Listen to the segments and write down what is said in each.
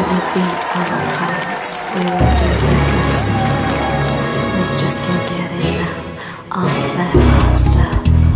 the beat of our hearts, we will do the dancing. We just can't get enough of that hot stuff.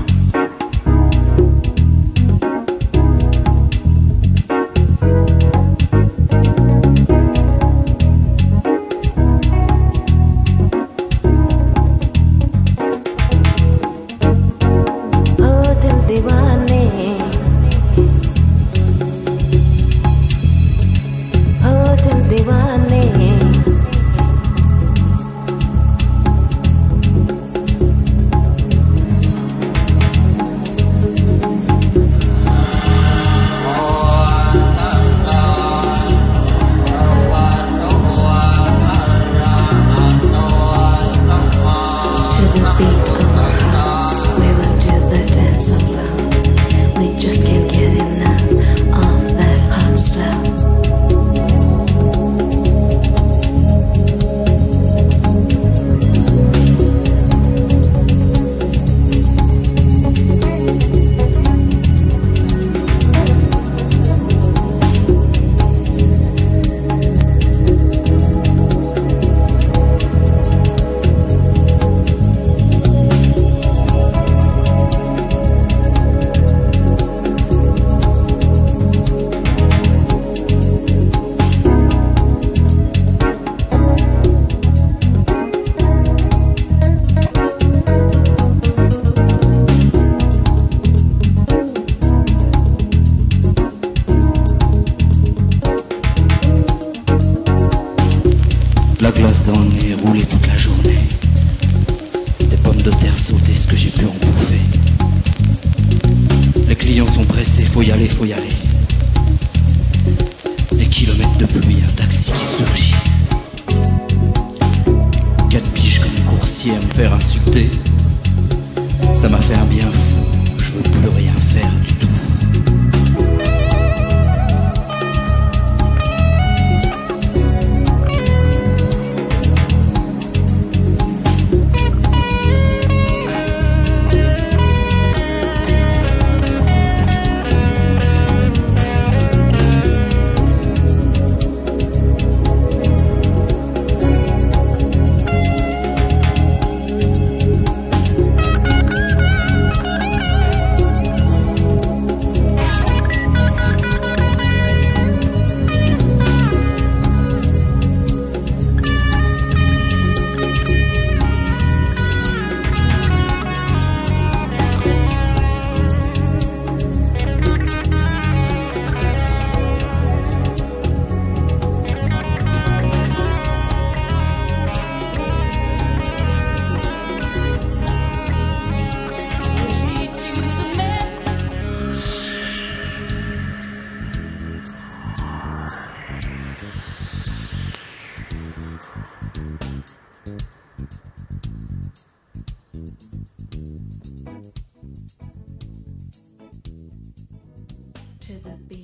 La glace dans le nez, rouler toute la journée. Des pommes de terre sautées, ce que j'ai pu en bouffer. Les clients sont pressés, faut y aller, faut y aller. Des kilomètres de pluie, un taxi qui surgit. 4 piges comme coursier à me faire insulter. Ça m'a fait un bien fou, je veux plus rien faire du tout. To the beat.